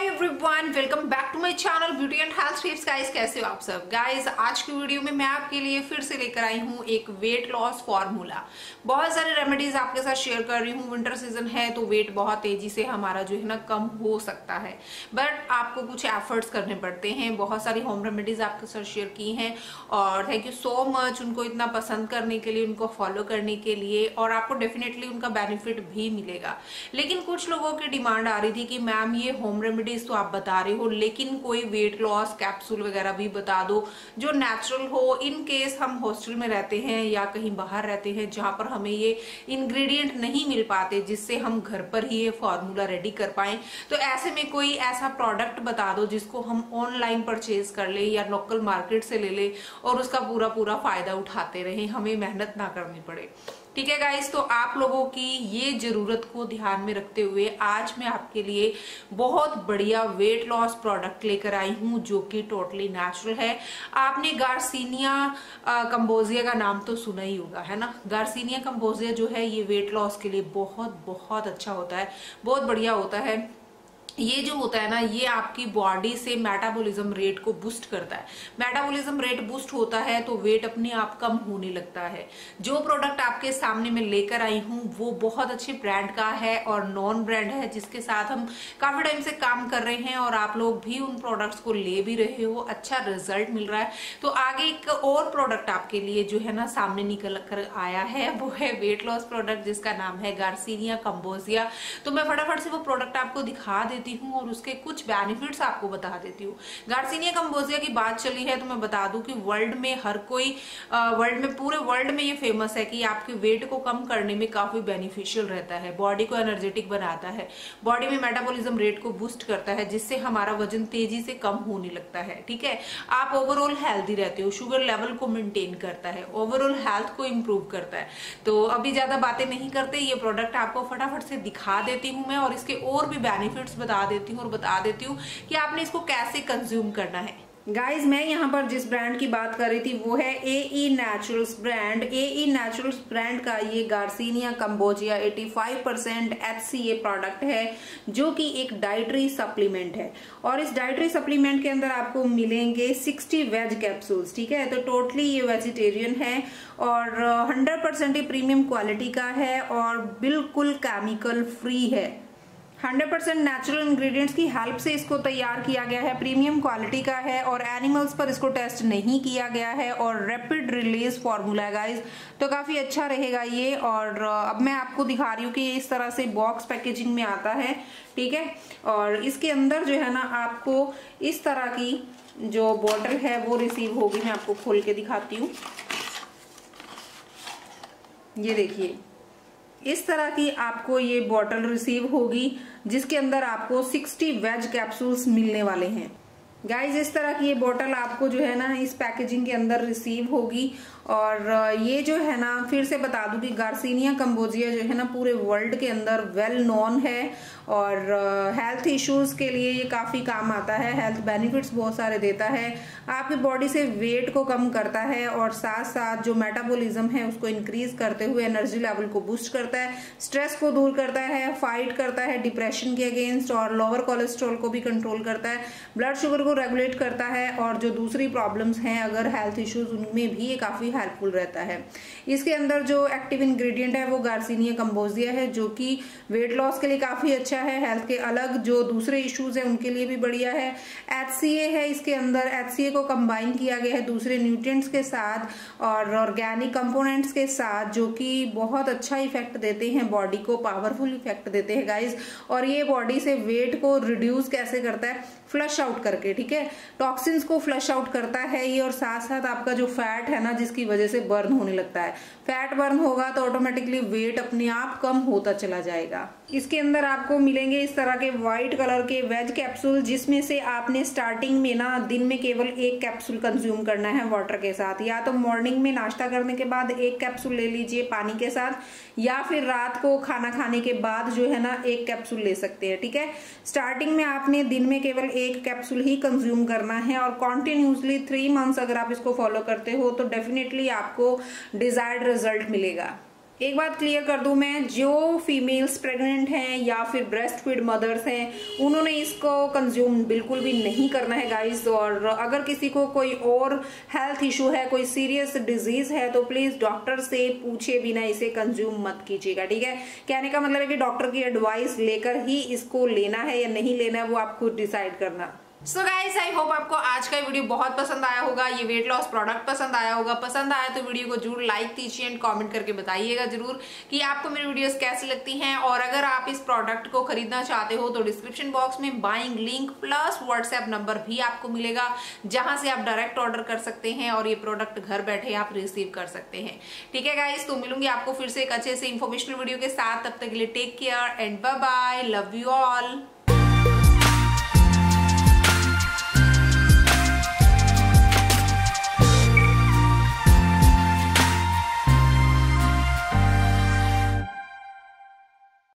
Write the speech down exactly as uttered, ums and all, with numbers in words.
Everyone, welcome back to my channel beauty and health tips. Guys, कैसे हो आप सब? गाइस, आज की वीडियो में मैं आपके लिए फिर से लेकर आई हूँ एक वेट लॉस फॉर्मूला। बहुत सारे रेमेडीज आपके साथ शेयर कर रही हूँ। विंटर सीजन है तो वेट बहुत तेजी से हमारा जो है ना कम हो सकता है, बट आपको कुछ एफर्ट्स करने पड़ते हैं। बहुत सारी होम रेमेडीज आपके साथ शेयर की हैं और थैंक यू सो मच उनको इतना पसंद करने के लिए, उनको फॉलो करने के लिए, और आपको डेफिनेटली उनका बेनिफिट भी मिलेगा। लेकिन कुछ लोगों की डिमांड आ रही थी कि मैम ये होम रेमेडीज तो आप बता रहे हो, लेकिन कोई वेट लॉस कैप्सूल वगैरह भी बता दो जो नेचुरल हो। इन केस हम हॉस्टल में रहते हैं या कहीं बाहर रहते हैं जहां पर हमें ये इंग्रेडिएंट नहीं मिल पाते जिससे हम घर पर ही ये फॉर्मूला रेडी कर पाए, तो ऐसे में कोई ऐसा प्रोडक्ट बता दो जिसको हम ऑनलाइन परचेज कर ले या लोकल मार्केट से ले ले और उसका पूरा पूरा फायदा उठाते रहे, हमें मेहनत ना करनी पड़े। ठीक है गाइस, तो आप लोगों की ये जरूरत को ध्यान में रखते हुए आज मैं आपके लिए बहुत बढ़िया वेट लॉस प्रोडक्ट लेकर आई हूँ जो कि टोटली नेचुरल है। आपने गार्सिनिया कंबोजिया का नाम तो सुना ही होगा, है ना। गार्सिनिया कंबोजिया जो है ये वेट लॉस के लिए बहुत बहुत अच्छा होता है, बहुत बढ़िया होता है। ये जो होता है ना, ये आपकी बॉडी से मेटाबॉलिज्म रेट को बूस्ट करता है। मेटाबॉलिज्म रेट बूस्ट होता है तो वेट अपने आप कम होने लगता है। जो प्रोडक्ट आपके सामने मैं लेकर आई हूँ वो बहुत अच्छे ब्रांड का है और नॉन ब्रांड है, जिसके साथ हम काफी टाइम से काम कर रहे हैं और आप लोग भी उन प्रोडक्ट्स को ले भी रहे हो, अच्छा रिजल्ट मिल रहा है। तो आगे एक और प्रोडक्ट आपके लिए जो है ना सामने निकल कर आया है, वो है वेट लॉस प्रोडक्ट जिसका नाम है गार्सिनिया कंबोजिया। तो मैं फटाफट से वो प्रोडक्ट आपको दिखा देती हूँ और उसके कुछ बेनिफिट्स आपको बता देती हूँ। गार्सिनिया कंबोजिया की बात चली है तो मैं बता दूं कि वर्ल्ड में हर कोई वर्ल्ड में पूरे वर्ल्ड में ये फेमस है कि आपके वेट को कम करने में काफी बेनिफिशियल रहता है, बॉडी को एनर्जेटिक बनाता है, बॉडी में मेटाबॉलिज्म रेट को बूस्ट करता है जिससे हमारा वजन तेजी से कम होने लगता है। ठीक है, आप ओवरऑल हेल्दी रहते हो, शुगर लेवल को मेंटेन करता है, ओवरऑल हेल्थ को इम्प्रूव करता है। तो अभी ज्यादा बातें नहीं करते, ये प्रोडक्ट आपको फटाफट से दिखा देती हूँ मैं और इसके और भी बेनिफिट्स बता देती हूँ और बता देती हूँ कि आपने इसको कैसे कंज्यूम करना है। गाइज, मैं यहाँ पर जिस ब्रांड की बात कर रही थी वो है A E naturals brand. A E naturals brand का ये गार्सिनिया कंबोजिया पचासी percent H C A product है जो कि एक डाइटरी सप्लीमेंट है और इस डाइटरी सप्लीमेंट के अंदर आपको मिलेंगे साठ वेज कैप्सूल्स। ठीक है, तो टोटली ये वेजिटेरियन है और हंड्रेड परसेंट ये प्रीमियम क्वालिटी का है और बिल्कुल केमिकल फ्री है। हंड्रेड परसेंट नेचुरल इंग्रेडिएंट्स की हेल्प से इसको तैयार किया गया है, प्रीमियम क्वालिटी का है और एनिमल्स पर इसको टेस्ट नहीं किया गया है और रैपिड रिलीज फॉर्मूला है गाइज, तो काफी अच्छा रहेगा ये। और अब मैं आपको दिखा रही हूँ कि इस तरह से बॉक्स पैकेजिंग में आता है। ठीक है, और इसके अंदर जो है ना आपको इस तरह की जो बॉटल है वो रिसीव होगी। मैं आपको खोल के दिखाती हूँ, ये देखिए इस तरह की आपको ये बॉटल रिसीव होगी जिसके अंदर आपको साठ वेज कैप्सूल्स मिलने वाले हैं। गाइज, इस तरह की ये बॉटल आपको जो है ना इस पैकेजिंग के अंदर रिसीव होगी और ये जो है ना फिर से बता दूं कि गार्सिनिया कंबोजिया जो है ना पूरे वर्ल्ड के अंदर वेल नोन है और हेल्थ इश्यूज के लिए ये काफी काम आता है, हेल्थ बेनिफिट्स बहुत सारे देता है, आपकी बॉडी से वेट को कम करता है और साथ साथ जो मेटाबॉलिज्म है उसको इंक्रीज करते हुए एनर्जी लेवल को बूस्ट करता है, स्ट्रेस को दूर करता है, फाइट करता है डिप्रेशन के अगेंस्ट और लोअर कोलेस्ट्रॉल को भी कंट्रोल करता है, ब्लड शुगर को रेगुलेट करता है और जो दूसरी प्रॉब्लम्स हैं अगर हेल्थ इश्यूज उनमें भी ये काफी हेल्पफुल रहता है। इसके अंदर जो एक्टिव इंग्रेडिएंट है वो गार्सिनिया कंबोजिया है जो कि वेट लॉस के लिए काफी अच्छा है, हेल्थ के अलग जो दूसरे इश्यूज है उनके लिए भी बढ़िया है। एच सी ए है इसके अंदर, एच सी ए को कंबाइन किया गया है दूसरे न्यूट्रिएंट्स के साथ और ऑर्गेनिक कंपोनेंट्स के साथ जो कि बहुत अच्छा इफेक्ट देते हैं, बॉडी को पावरफुल इफेक्ट देते हैं गाइज। और ये बॉडी से वेट को रिड्यूस कैसे करता है, फ्लश आउट करके। ठीक है, टॉक्सिन्स को फ्लश आउट करता है ये और साथ साथ आपका जो फैट है ना जिसकी वजह से बर्न होने लगता है, फैट बर्न होगा तो ऑटोमेटिकली वेट अपने आप कम होता चला जाएगा। इसके अंदर आपको मिलेंगे इस तरह के व्हाइट कलर के वेज कैप्सूल जिसमें से आपने स्टार्टिंग में ना दिन में केवल एक कैप्सूल कंज्यूम करना है वाटर के साथ, या तो मॉर्निंग में नाश्ता करने के बाद एक कैप्सूल ले लीजिए पानी के साथ या फिर रात को खाना खाने के बाद जो है ना एक कैप्सूल ले सकते हैं। ठीक है, स्टार्टिंग में आपने दिन में केवल एक कैप्सूल ही कंज्यूम करना है और कॉन्टिन्यूसली थ्री मंथ्स अगर आप इसको फॉलो करते हो तो डेफिनेटली आपको डिजायर्ड रिजल्ट मिलेगा। एक बात क्लियर कर दूं मैं, जो फीमेल्स प्रेग्नेंट हैं या फिर ब्रेस्ट फीड मदर्स हैं उन्होंने इसको कंज्यूम बिल्कुल भी नहीं करना है गाइस। और अगर किसी को कोई और हेल्थ इशू है, कोई सीरियस डिजीज है, तो प्लीज डॉक्टर से पूछे बिना इसे कंज्यूम मत कीजिएगा, ठीक है। कहने का मतलब है कि डॉक्टर की एडवाइस लेकर ही इसको लेना है या नहीं लेना है, वो आप खुद डिसाइड करना। सो गाइस, आई होप आपको आज का वीडियो बहुत पसंद आया होगा, ये वेट लॉस प्रोडक्ट पसंद आया होगा। पसंद आया तो वीडियो को जरूर लाइक कीजिए एंड कमेंट करके बताइएगा जरूर कि आपको मेरी वीडियोस कैसी लगती हैं। और अगर आप इस प्रोडक्ट को खरीदना चाहते हो तो डिस्क्रिप्शन बॉक्स में buying link plus WhatsApp number भी आपको मिलेगा, जहां से आप डायरेक्ट ऑर्डर कर सकते हैं और ये प्रोडक्ट घर बैठे आप रिसीव कर सकते हैं, ठीक है गाइस। तो मिलूंगी आपको फिर से एक अच्छे से इन्फॉर्मेशनल वीडियो के साथ, तब तक के लिए take care and bye bye, love you all.